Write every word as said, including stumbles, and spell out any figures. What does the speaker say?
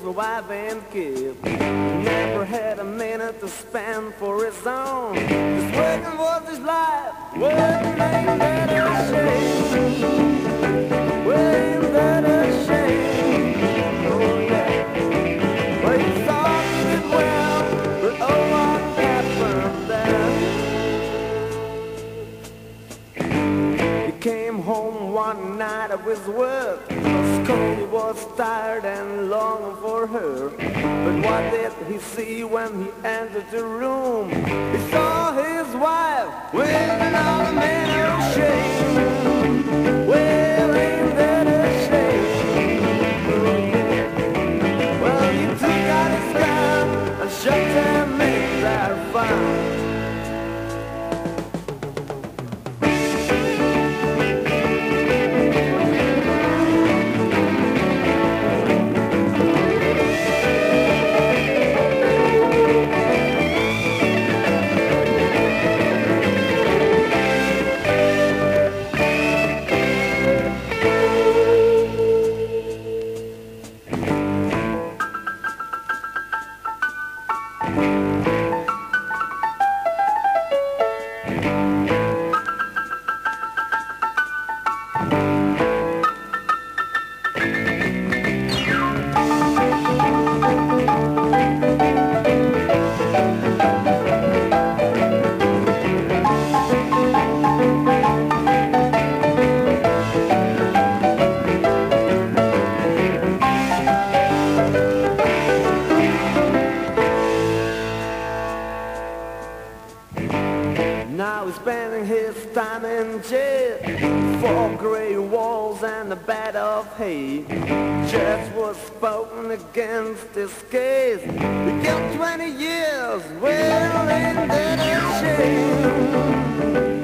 wife and kids. Never had a minute to spend for his own. Just working was his life, working ain't that a shame. Well, ain't that a shame. Oh yeah. Well, he thought he did well, but oh, what happened then? He came home one night of his work. He was tired and longing for her. But what did he see when he entered the room? He saw his wife with another man of shame. Well, ain't that a shame? Oh, yeah. Well, he took out his gun and shot them in their fun. Now he's spending his time in jail. Four grey walls and a bed of hay. Judge was spoken against his case. He got twenty years. Well, ain't that a shame?